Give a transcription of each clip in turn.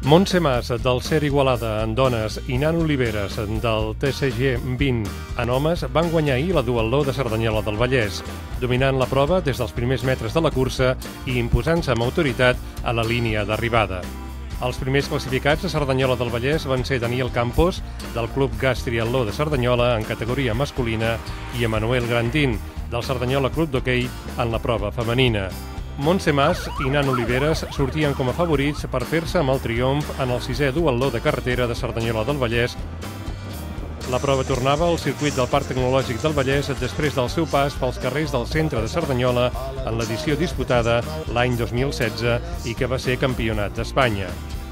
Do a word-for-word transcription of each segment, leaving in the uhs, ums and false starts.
Montse Mas, del Ser Igualada en dones, i Nan Oliveres, del T C G vint en homes, van guanyar ahir la duatló de Cerdanyola del Vallès, dominant la prova des dels primers metres de la cursa i imposant-se amb autoritat a la línia d'arribada. Els primers classificats a Cerdanyola del Vallès van ser Daniel Campos, del Club Gas Triatló de Cerdanyola, en categoria masculina, i Emanuel Grandín, del Cerdanyola Club d'Hoquei, en la prova femenina. Montse Mas i Nan Oliveres sortien com a favorits per fer-se amb el triomf en el sisè duatló de carretera de Cerdanyola del Vallès. La prova tornava al circuit del Parc Tecnològic del Vallès després del seu pas pels carrers del centre de Cerdanyola en l'edició disputada l'any dos mil setze i que va ser campionat d'Espanya.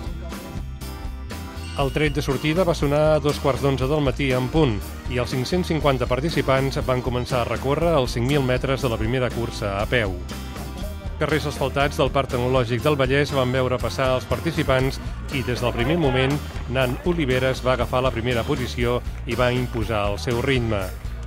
El tret de sortida va sonar a dos quarts d'onze del matí en punt i els cinc-cents cinquanta participants van començar a recórrer els cinc mil metres de la primera cursa a peu. Carrers asfaltats del Parc Tecnològic del Vallès van veure passar els participants i des del primer moment Nan Oliveres va agafar la primera posició i va imposar el seu ritme.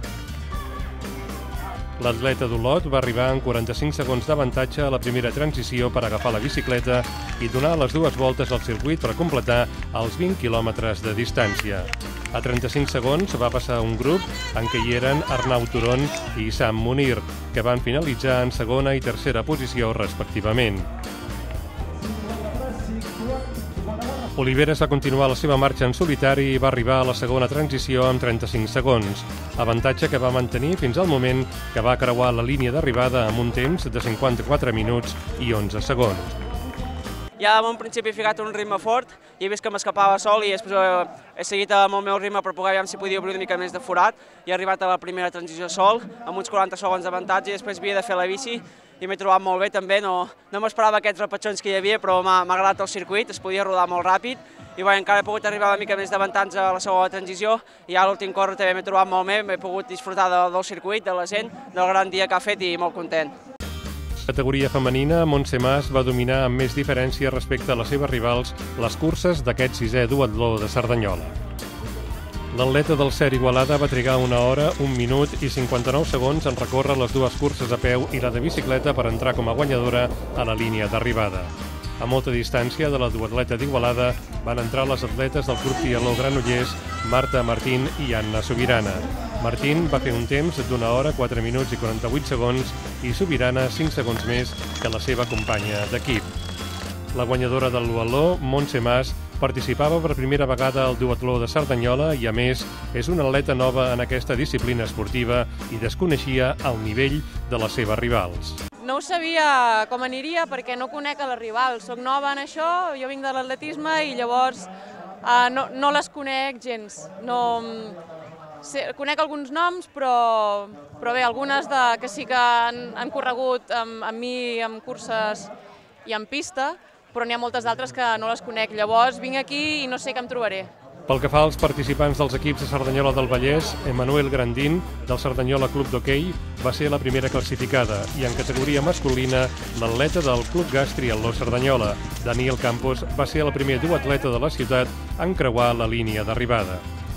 L'atleta d'Olot va arribar en quaranta-cinc segons d'avantatge a la primera transició per agafar la bicicleta i donar les dues voltes al circuit per completar els vint quilòmetres de distància. A trenta-cinc segons va passar un grup en què hi eren Arnau Turon i Sam Munir, que van finalitzar en segona i tercera posició respectivament. Oliveres va continuar la seva marxa en solitari i va arribar a la segona transició amb trenta-cinc segons, avantatge que va mantenir fins al moment que va creuar la línia d'arribada amb un temps de cinquanta-quatre minuts i onze segons. Ja en un principi he ficat un ritme fort i he vist que m'escapava sol i després he seguit amb el meu ritme per poder veure si podia obrir una mica més de forat i he arribat a la primera transició sol amb uns quaranta segons d'avantatge i després havia de fer la bici i m'he trobat molt bé també, no, no m'esperava aquests repatxons que hi havia però m'ha agradat el circuit, es podia rodar molt ràpid i bé, encara he pogut arribar una mica més d'avantatge a la segona transició i a l'últim córrer també m'he trobat molt bé, m'he pogut disfrutar del, del circuit, de la gent, del gran dia que ha fet i molt content. Categoria femenina, Montse Mas va dominar amb més diferència respecte a les seves rivals les curses d'aquest sisè duatló de Cerdanyola. L'atleta del Ser Igualada va trigar una hora, un minut i cinquanta-nou segons en recórrer les dues curses a peu i la de bicicleta per entrar com a guanyadora a la línia d'arribada. A molta distància de la duatleta d'Igualada van entrar les atletes del Club Triatló Granollers, Marta Martín i Anna Subirana. Martín va fer un temps d'una hora, quatre minuts i quaranta-vuit segons i Subirana cinc segons més que la seva companya d'equip. La guanyadora del duatló, Montse Mas, participava per primera vegada al duatló de Cerdanyola i, a més, és una atleta nova en aquesta disciplina esportiva i desconeixia el nivell de les seves rivals. No ho sabia com aniria perquè no conec a les rivals. Soc nova en això, jo vinc de l'atletisme i llavors eh, no, no les conec gens. No, sé, conec alguns noms, però, però bé, algunes de, que sí que han, han corregut amb, amb mi en curses i en pista, però n'hi ha moltes d'altres que no les conec. Llavors vinc aquí i no sé què em trobaré. Pel que fa als participants dels equips de Cerdanyola del Vallès, Emanuel Grandín, del Cerdanyola Club d'Hoquei, va ser la primera classificada i en categoria masculina, l'atleta del Club Gas Triatló Cerdanyola, Daniel Campos, va ser el primer duatleta de la ciutat en creuar la línia d'arribada.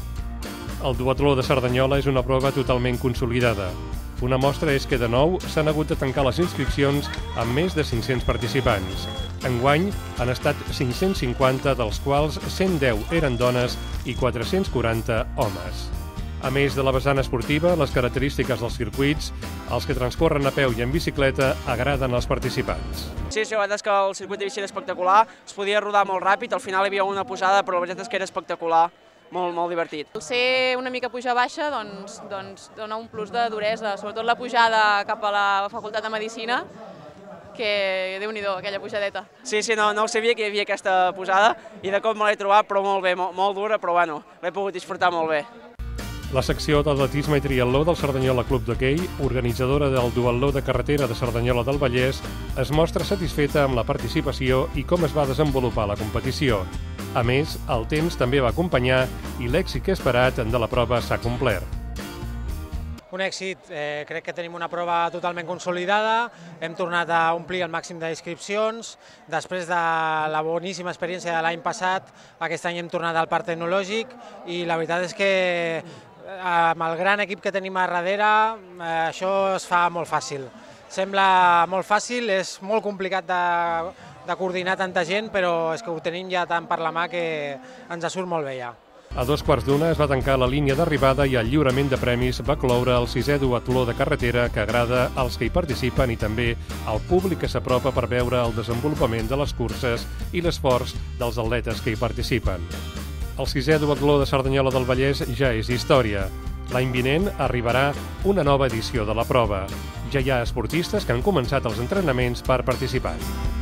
El duatló de Cerdanyola és una prova totalment consolidada. Una mostra és que, de nou, s'han hagut de tancar les inscripcions amb més de cinc-cents participants. Enguany han estat cinc-cents cinquanta, dels quals cent deu eren dones i quatre-cents quaranta homes. A més de la vessant esportiva, les característiques dels circuits, els que transcorren a peu i en bicicleta, agraden als participants. Sí, sí, la veritat és que el circuit de bici era espectacular, es podia rodar molt ràpid, al final hi havia una posada, però la veritat és que era espectacular. Molt, molt divertit. El ser una mica puja-baixa doncs, doncs dona un plus de duresa, sobretot la pujada cap a la Facultat de Medicina, que déu-n'hi-do, aquella pujadeta. Sí, sí, no, no ho sabia que hi havia aquesta posada i de cop me l'he trobat, però molt bé, molt, molt dura, però bueno, l'he pogut disfrutar molt bé. La secció d'atletisme i triatló del Cerdanyola Club d'Hoquei, organitzadora del duatló de carretera de Cerdanyola del Vallès, es mostra satisfeta amb la participació i com es va desenvolupar la competició. A més, el temps també va acompanyar i l'èxit que esperat de la prova s'ha complert. Un èxit, eh, crec que tenim una prova totalment consolidada, hem tornat a omplir el màxim d'inscripcions, després de la boníssima experiència de l'any passat, aquest any hem tornat al Parc Tecnològic i la veritat és que amb el gran equip que tenim a darrere això es fa molt fàcil. Sembla molt fàcil, és molt complicat de de coordinar tanta gent, però és que ho tenim ja tant per la mà que ens surt molt bé ja. A dos quarts d'una es va tancar la línia d'arribada i el lliurament de premis va cloure el sisè duatló de carretera que agrada als que hi participen i també al públic que s'apropa per veure el desenvolupament de les curses i l'esforç dels atletes que hi participen. El sisè duatló de Cerdanyola del Vallès ja és història. L'any vinent arribarà una nova edició de la prova. Ja hi ha esportistes que han començat els entrenaments per participar.